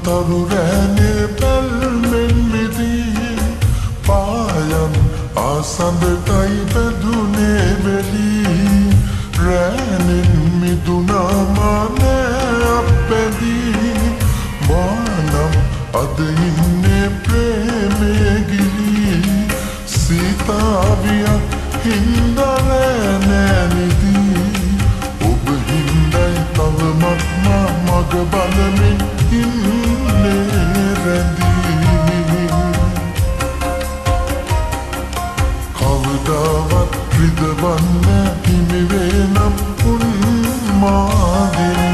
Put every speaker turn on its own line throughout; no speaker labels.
තරු රැනේ පැල්මෙන් මිදී පායම් ආසඳටයි බැඳුනේ වෙලී රැනෙන් මිදුනා මානේ අපැදී මානම් අද ඉන්නේ ප්‍රේමේ ගිලී සීතාවියක් හින්දා නෑනිදී ඔබ හින්දයි තවමත් මග බලමින් ඉන්නේ රැඳී කවදාවත් රිදවන්න හිමි වේනම් උන්මාදිනී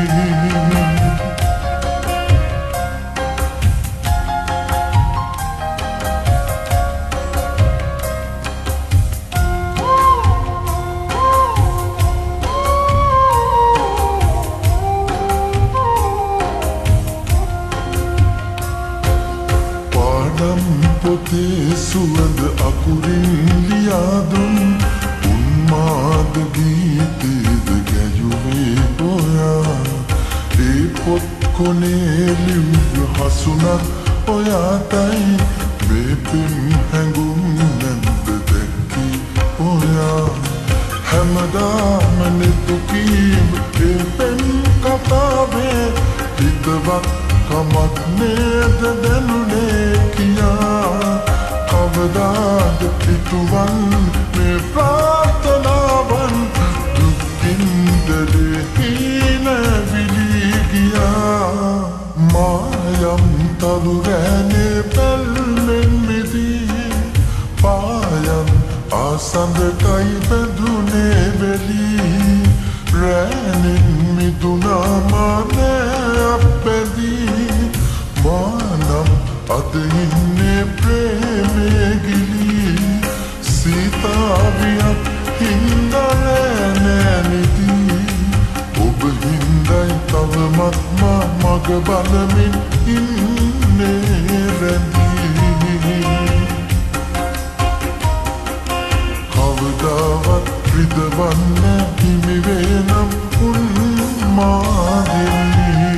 පොතේ සුවඳ අකුරින් ලියාදුන් උන්මාද ගීතේද ගැයුවේ ඔයා ඒ පොත් කොනේ ලිව්ව හසුනත් ඔයාටයි මේ පෙම් හැඟුම් නැන්ද දැක්කේ ඔයා හැමදාම නෙතුකීම ඒ පෙම් කතාවේ හිතවත් කමක් නේද දැනුනේ කියා කවදාද පිටුවන් මේ ප්‍රාර්ථනාවන් දුකින්දලේ හිනවිලී ගියා මායම් තරු රැනේ පැල්මෙන් මිදී පායම් ආසඳටයි බැඳුනේ වෙලී රැනෙන් මිදුනා මානේ අපැදී මානම් අද ඉන්නේ ප්‍රේමේ ගිලී සීතාවියක් හින්දා නෑනිදී ඔබ හින්දයි තවමත් මග බලමින් ඉන්නේ රැඳී කවදාවත් රිදවන්න හිමි වේනම් උන්මාදිනී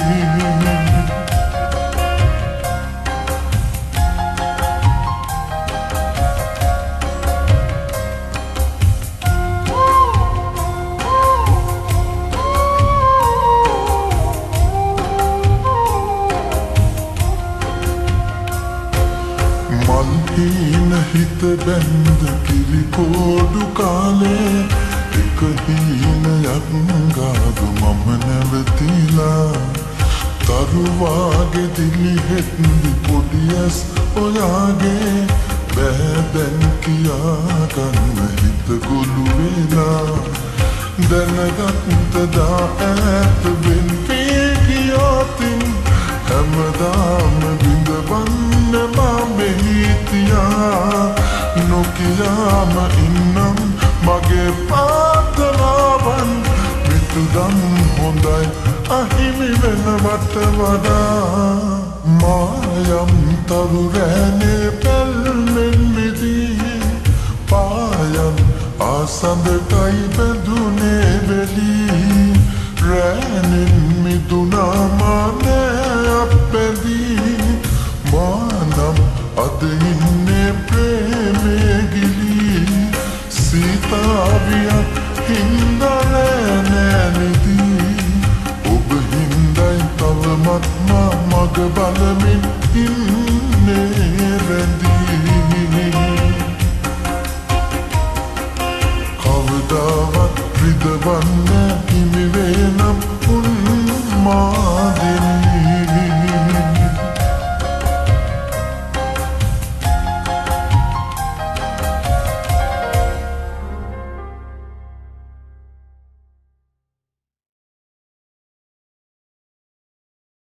මල්හීන හිත බැන්ද කිරිකෝඩු කාලේ එක හීනයක් ගාව මම නැවතිලා තරුවාගේ දිලිහෙත්දි පොඩියස් ඔයාගේ බෑදැන් කියාගන්න හිත ගොළු වෙලා දැනගත්තදා ඇත වෙන්පේ ගියාතින් හැමදාම බිඳවන්න මෙහිතියා නොකියාම ඉන්නම් මගේ පාතලාවන් මිතුදම් හොඳයි අහිමි වෙනවට වඩා මායම් තරු රැනේ පැල්මෙන් මිදී පායම් ආසඳටයි බැඳුනේ වෙලී රැනෙන් මිදුනා මානේ අපැදී මානම් අද ඉන්නේ